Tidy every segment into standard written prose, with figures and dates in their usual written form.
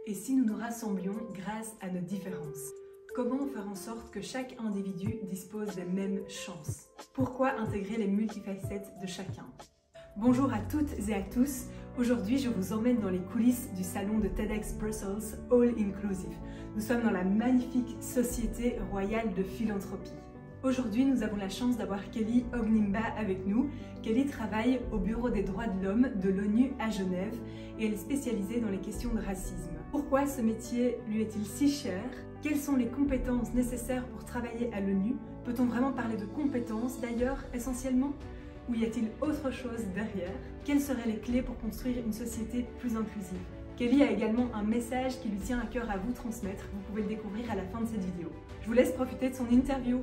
Et si nous nous rassemblions grâce à nos différences? Comment faire en sorte que chaque individu dispose des mêmes chances? Pourquoi intégrer les multifacettes de chacun? Bonjour à toutes et à tous. Aujourd'hui, je vous emmène dans les coulisses du salon de TEDx Brussels All Inclusive. Nous sommes dans la magnifique Société Royale de Philanthropie. Aujourd'hui, nous avons la chance d'avoir Kelly Ognimba avec nous. Kelly travaille au Bureau des droits de l'homme de l'ONU à Genève et elle est spécialisée dans les questions de racisme. Pourquoi ce métier lui est-il si cher? Quelles sont les compétences nécessaires pour travailler à l'ONU? Peut-on vraiment parler de compétences d'ailleurs essentiellement? Ou y a-t-il autre chose derrière? Quelles seraient les clés pour construire une société plus inclusive? Kelly a également un message qui lui tient à cœur à vous transmettre. Vous pouvez le découvrir à la fin de cette vidéo. Je vous laisse profiter de son interview.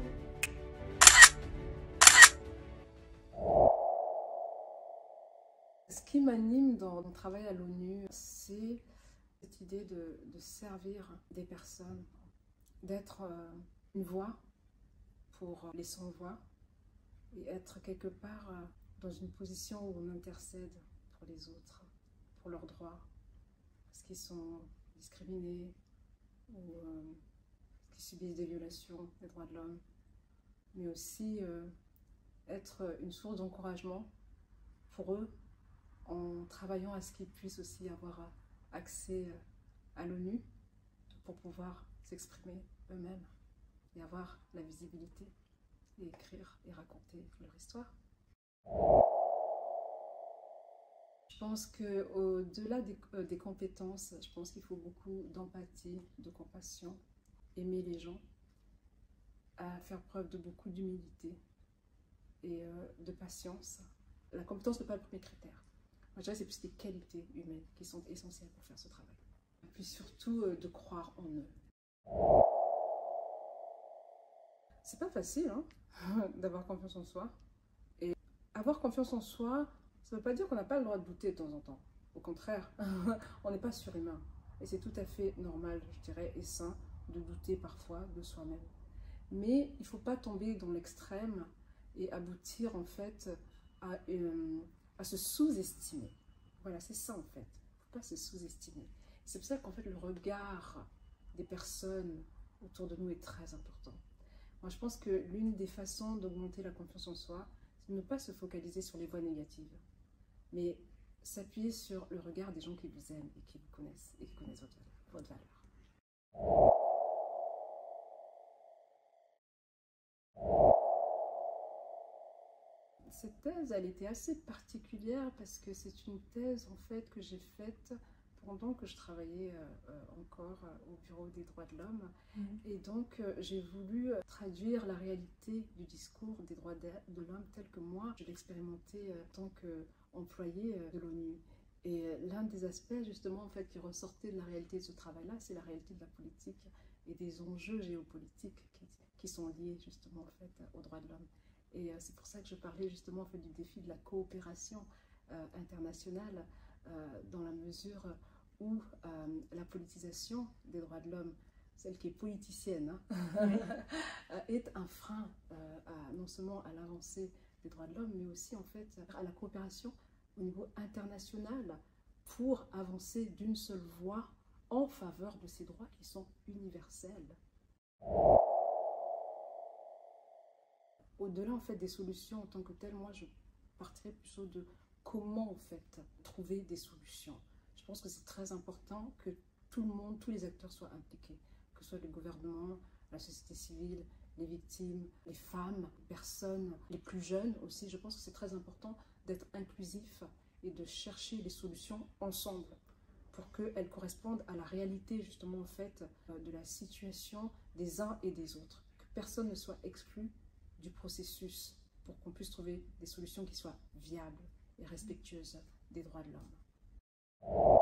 Ce qui m'anime dans mon travail à l'ONU, c'est cette idée de servir des personnes, d'être une voix pour les sans-voix et être quelque part dans une position où on intercède pour les autres, pour leurs droits, parce qu'ils sont discriminés ou qui subissent des violations des droits de l'homme, mais aussi être une source d'encouragement pour eux en travaillant à ce qu'ils puissent aussi avoir accès à l'ONU pour pouvoir s'exprimer eux-mêmes et avoir la visibilité et écrire et raconter leur histoire. Je pense qu'au-delà des compétences, je pense qu'il faut beaucoup d'empathie, de compassion, aimer les gens, à faire preuve de beaucoup d'humilité et de patience. La compétence n'est pas le premier critère. Moi, je dirais que c'est plus des qualités humaines qui sont essentielles pour faire ce travail. Et puis surtout, de croire en eux. C'est pas facile hein, d'avoir confiance en soi. Et avoir confiance en soi, ça ne veut pas dire qu'on n'a pas le droit de douter de temps en temps. Au contraire, on n'est pas surhumain. Et c'est tout à fait normal, je dirais, et sain de douter parfois de soi-même. Mais il ne faut pas tomber dans l'extrême et aboutir en fait à se sous-estimer. Voilà, c'est ça en fait. Il ne faut pas se sous-estimer. C'est pour ça qu'en fait le regard des personnes autour de nous est très important. Moi je pense que l'une des façons d'augmenter la confiance en soi, c'est de ne pas se focaliser sur les voies négatives, mais s'appuyer sur le regard des gens qui vous aiment et qui vous connaissent et qui connaissent votre valeur. Cette thèse, elle était assez particulière parce que c'est une thèse en fait que j'ai faite pendant que je travaillais encore au Bureau des droits de l'homme. Et donc j'ai voulu traduire la réalité du discours des droits de l'homme tel que moi je l'expérimentais en tant qu'employé de l'ONU. Et l'un des aspects justement en fait qui ressortait de la réalité de ce travail-là, c'est la réalité de la politique et des enjeux géopolitiques qui sont liés justement en fait aux droits de l'homme. Et c'est pour ça que je parlais justement en fait, du défi de la coopération internationale dans la mesure où la politisation des droits de l'homme, celle qui est politicienne, hein, est un frein non seulement à l'avancée des droits de l'homme, mais aussi en fait à la coopération au niveau international pour avancer d'une seule voix en faveur de ces droits qui sont universels. Au-delà en fait des solutions en tant que telles, moi je partirais plutôt de comment en fait trouver des solutions. Je pense que c'est très important que tout le monde, tous les acteurs soient impliqués, que ce soit le gouvernement, la société civile, les victimes, les femmes, les personnes, les plus jeunes aussi. Je pense que c'est très important d'être inclusif et de chercher les solutions ensemble pour qu'elles correspondent à la réalité justement en fait de la situation des uns et des autres, que personne ne soit exclu du processus pour qu'on puisse trouver des solutions qui soient viables et respectueuses des droits de l'homme.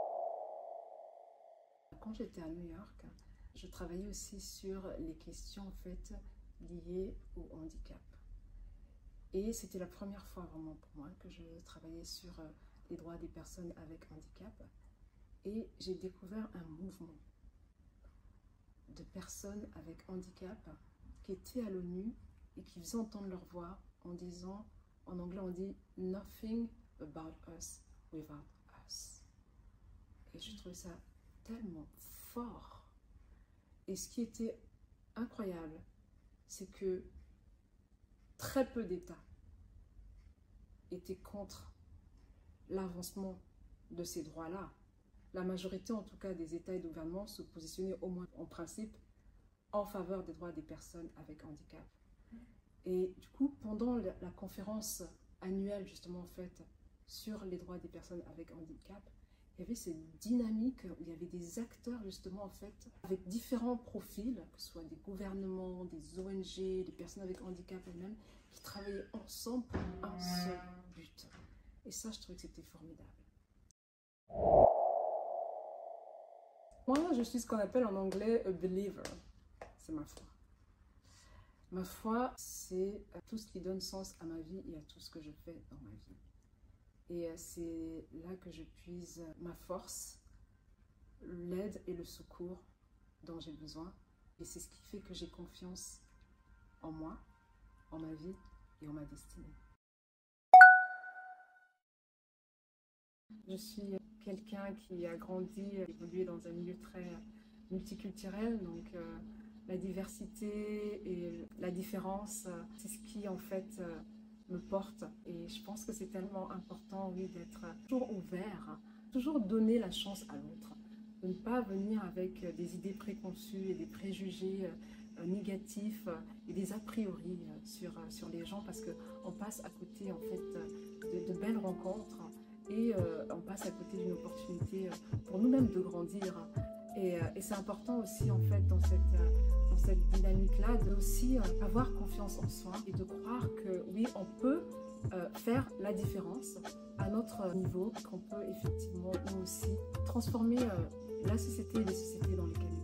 Quand j'étais à New York, je travaillais aussi sur les questions en fait liées au handicap. Et c'était la première fois vraiment pour moi que je travaillais sur les droits des personnes avec handicap. Et j'ai découvert un mouvement de personnes avec handicap qui étaient à l'ONU et qui faisaient entendre leur voix en disant, en anglais on dit « Nothing about us without us ». Et je trouvais ça tellement fort. Et ce qui était incroyable, c'est que très peu d'États étaient contre l'avancement de ces droits-là. La majorité, en tout cas, des États et des gouvernements se positionnaient au moins en principe en faveur des droits des personnes avec handicap. Et du coup, pendant la conférence annuelle, justement, faite sur les droits des personnes avec handicap, il y avait cette dynamique où il y avait des acteurs, justement, en fait, avec différents profils, que ce soit des gouvernements, des ONG, des personnes avec handicap elles-mêmes, qui travaillaient ensemble pour un seul but. Et ça, je trouvais que c'était formidable. Moi, je suis ce qu'on appelle en anglais a believer. C'est ma foi. Ma foi, c'est tout ce qui donne sens à ma vie et à tout ce que je fais dans ma vie. Et c'est là que je puise ma force, l'aide et le secours dont j'ai besoin. Et c'est ce qui fait que j'ai confiance en moi, en ma vie et en ma destinée. Je suis quelqu'un qui a grandi, évolué dans un milieu très multiculturel, donc la diversité et la différence, c'est ce qui en fait me porte. Et je pense que c'est tellement important, oui, d'être toujours ouvert, toujours donner la chance à l'autre, de ne pas venir avec des idées préconçues et des préjugés négatifs et des a priori sur les gens, parce qu'on passe à côté en fait de belles rencontres et on passe à côté d'une opportunité pour nous-mêmes de grandir. Et c'est important aussi en fait dans cette dynamique-là de aussi avoir confiance en soi et de croire que oui, on peut faire la différence à notre niveau, qu'on peut effectivement nous aussi transformer la société et les sociétés dans lesquelles